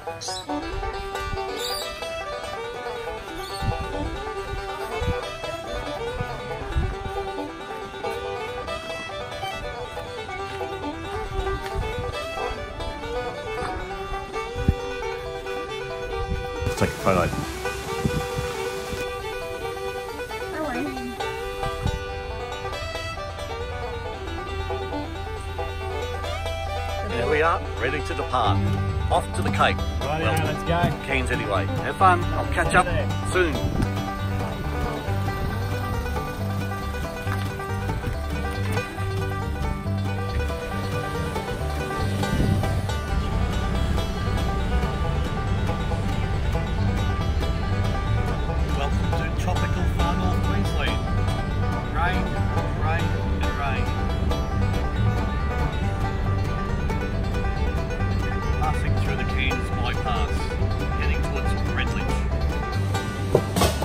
Let's take a photo. There we are, ready to depart. Off to the Cape. Right, Well, let's go. Cairns anyway. Have fun. I'll catch up soon. Welcome to tropical far north Queensland. Rain, rain and rain. Passing through the Cairns bypass, heading towards Redledge.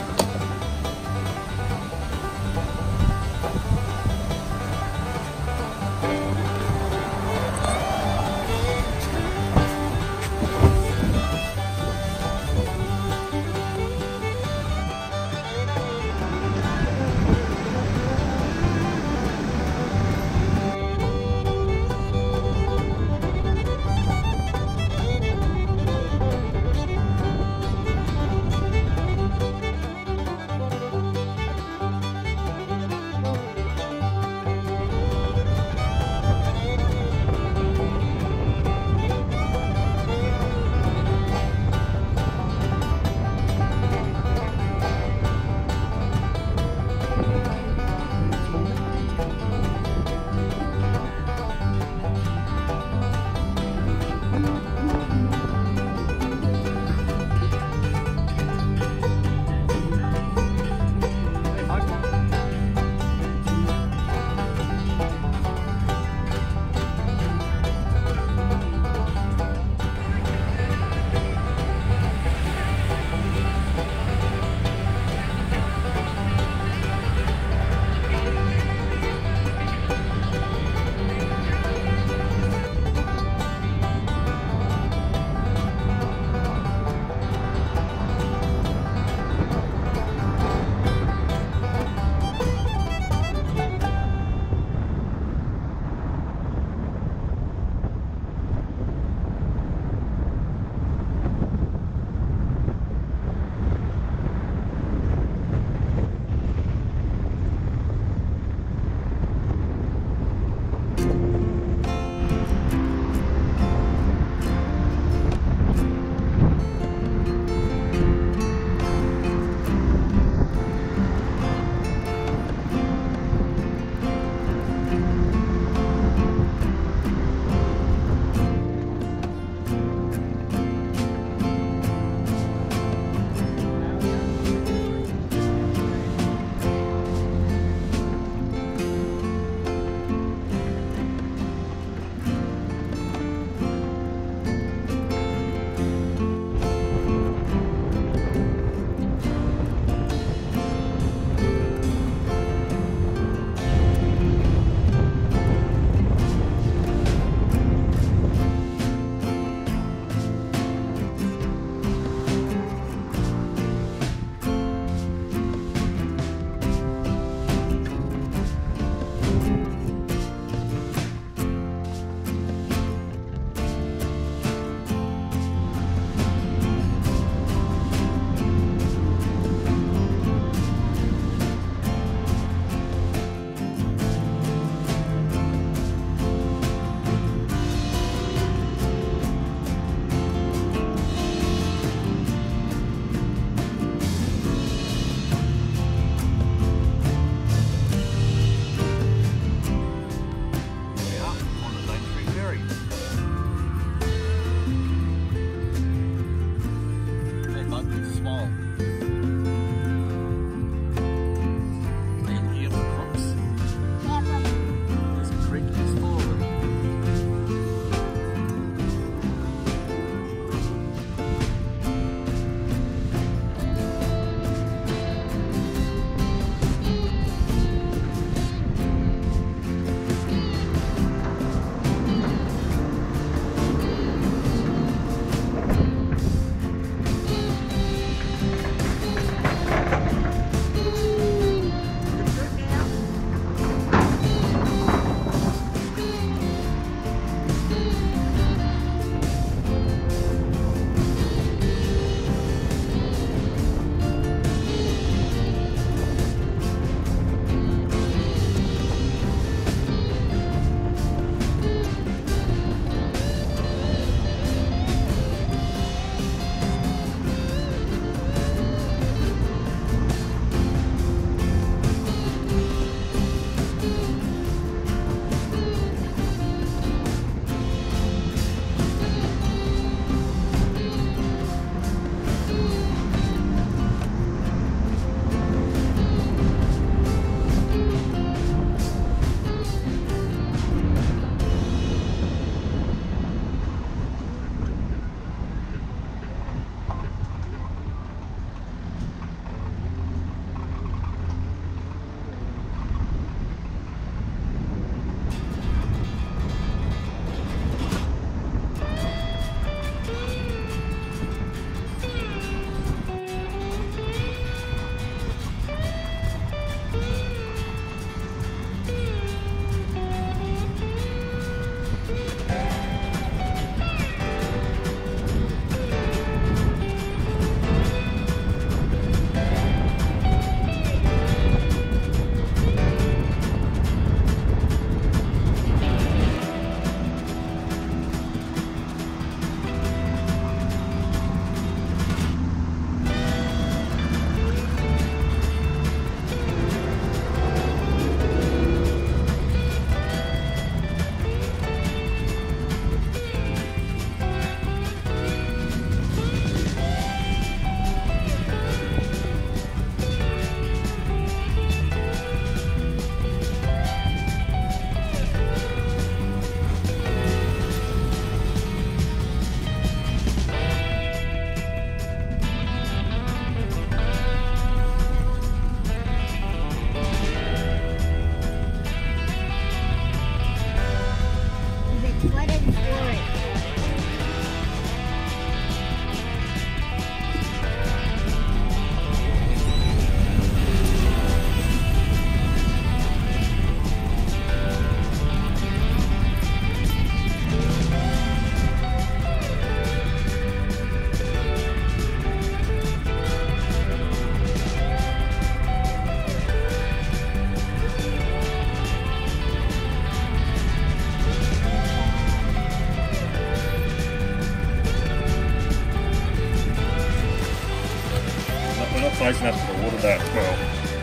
facing up to the water there as well.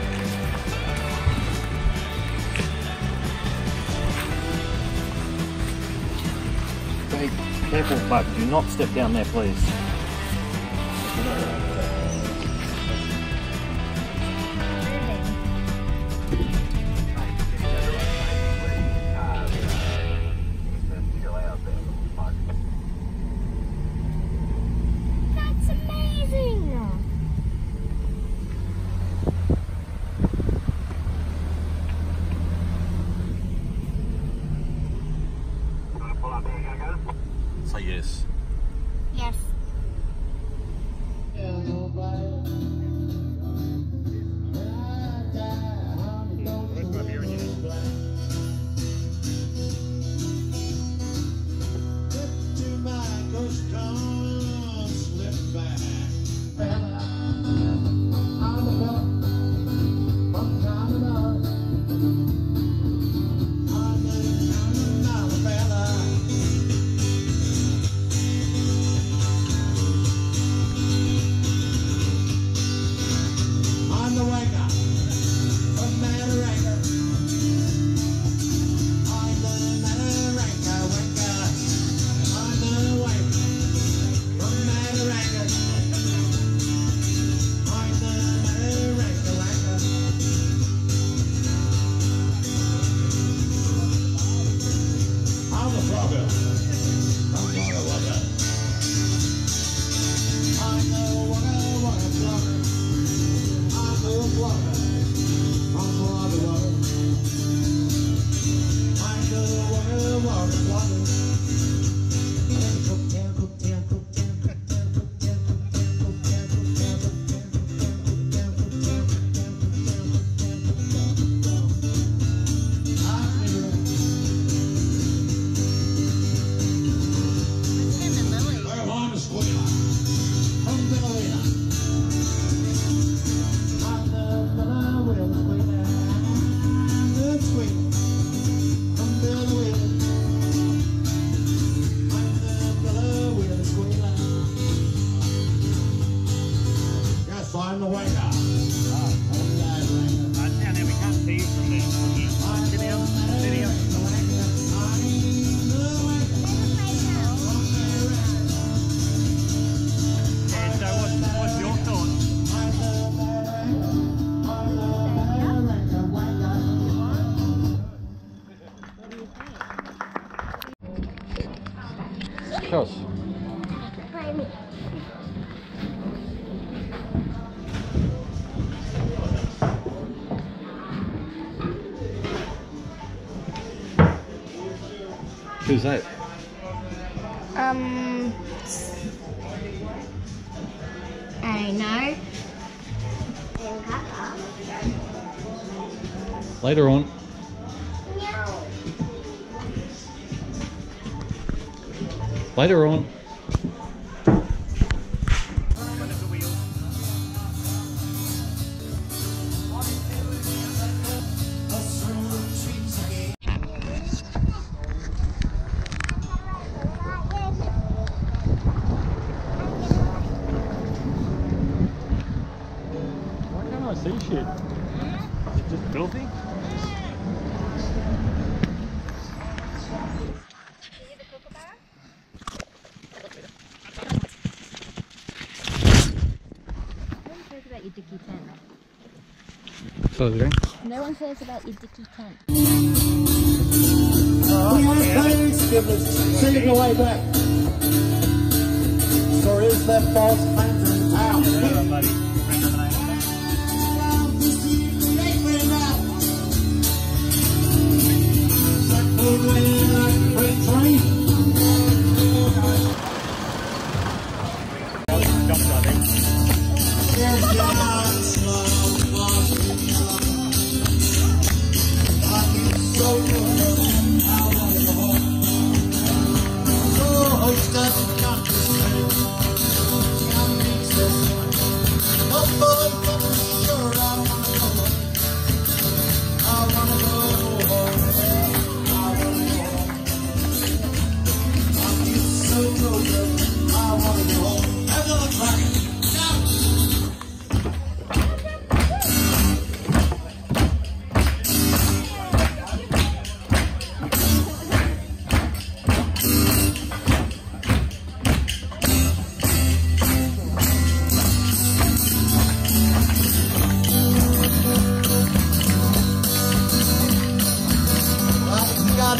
Be careful, but do not step down there, please. That's amazing! Say yes. Yes. Cross. Who's that? I know. Later on. Later on. Why can't I see shit? Is it just filthy? About your dicky tent. So the drink. No one cares about your dicky tent. See the way back. So is that false fence in town?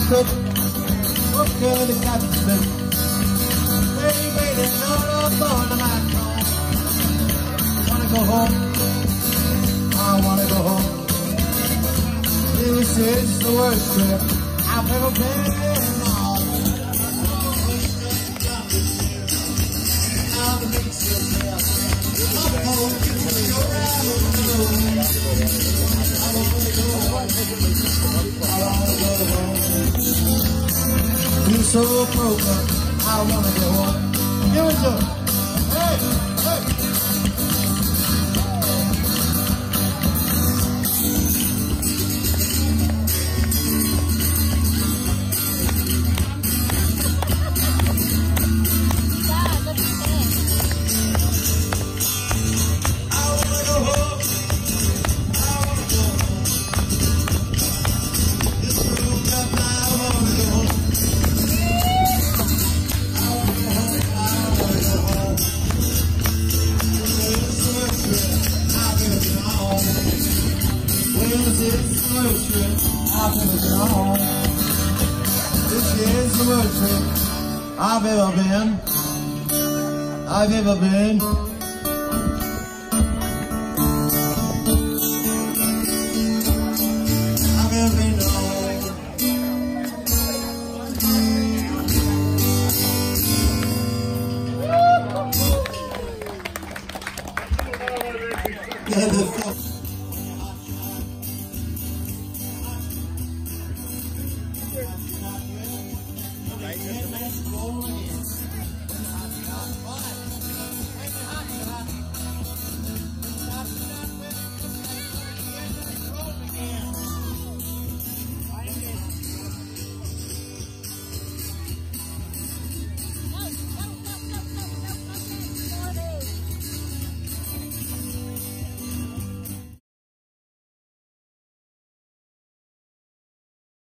cook. What could the cat spin? Lady waiting on the phone to my phone. Wanna go home? I wanna go home. This is the worst trip I've ever been on. You're so broken, I wanna go home. Give it to him. Hey, hey. This is the worst trip I've ever been. I've ever been. I've ever been